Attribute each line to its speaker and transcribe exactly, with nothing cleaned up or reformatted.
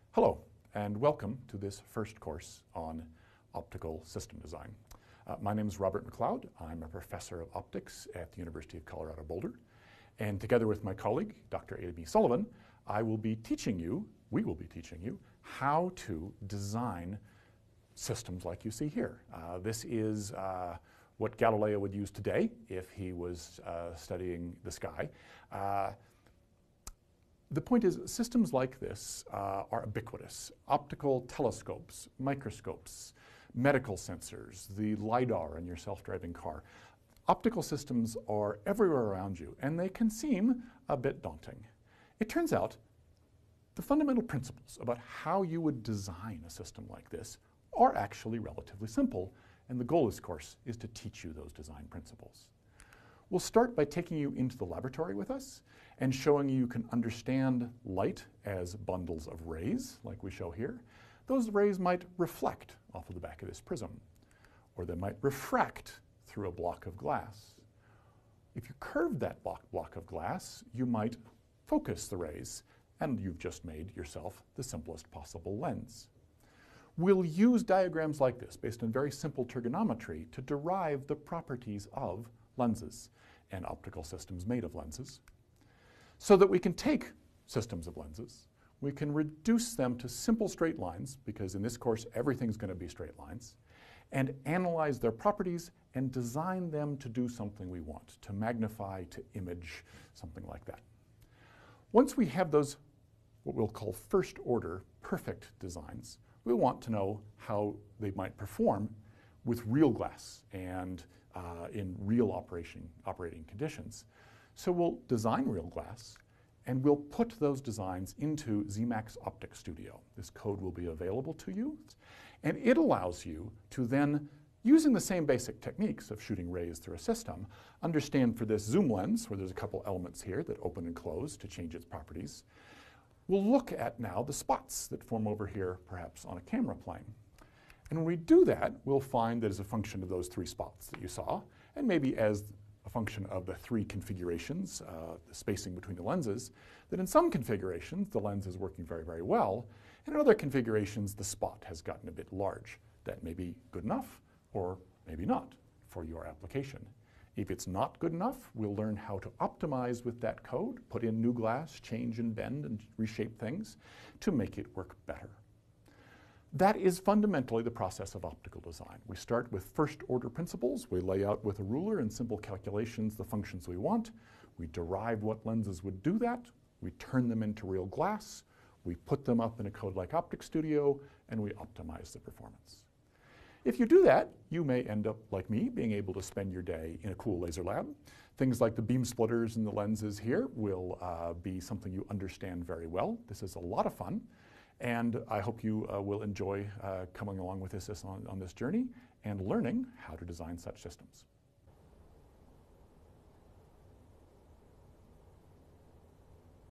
Speaker 1: Hello, and welcome to this first course on optical system design. Uh, my name is Robert McLeod. I'm a professor of optics at the University of Colorado Boulder. And together with my colleague, Doctor Amy Sullivan, I will be teaching you, we will be teaching you, how to design systems like you see here. Uh, this is uh, what Galileo would use today if he was uh, studying the sky. Uh, The point is, systems like this uh, are ubiquitous. Optical telescopes, microscopes, medical sensors, the LiDAR in your self-driving car. Optical systems are everywhere around you, and they can seem a bit daunting. It turns out the fundamental principles about how you would design a system like this are actually relatively simple, and the goal of this course is to teach you those design principles. We'll start by taking you into the laboratory with us and showing you you can understand light as bundles of rays, like we show here. Those rays might reflect off of the back of this prism, or they might refract through a block of glass. If you curved that block, block of glass, you might focus the rays, and you've just made yourself the simplest possible lens. We'll use diagrams like this, based on very simple trigonometry, to derive the properties of lenses and optical systems made of lenses, so that we can take systems of lenses, we can reduce them to simple straight lines, because in this course everything's going to be straight lines, and analyze their properties and design them to do something we want, to magnify, to image, something like that. Once we have those, what we'll call first order perfect designs, we want to know how they might perform with real glass and uh, in real operation, operating conditions. So we'll design real glass, and we'll put those designs into Zemax OpticStudio. This code will be available to you, and it allows you to then, using the same basic techniques of shooting rays through a system, understand for this zoom lens, where there's a couple elements here that open and close to change its properties. We'll look at now the spots that form over here, perhaps on a camera plane. And when we do that, we'll find that as a function of those three spots that you saw, and maybe as a function of the three configurations, uh, the spacing between the lenses, that in some configurations the lens is working very, very well, and in other configurations the spot has gotten a bit large. That may be good enough, or maybe not, for your application. If it's not good enough, we'll learn how to optimize with that code, put in new glass, change and bend and reshape things to make it work better. That is fundamentally the process of optical design. We start with first order principles. We lay out with a ruler and simple calculations the functions we want. We derive what lenses would do that. We turn them into real glass. We put them up in a code like OpticStudio, and we optimize the performance. If you do that, you may end up, like me, being able to spend your day in a cool laser lab. Things like the beam splitters and the lenses here will uh, be something you understand very well. This is a lot of fun. And I hope you uh, will enjoy uh, coming along with us on, on this journey and learning how to design such systems.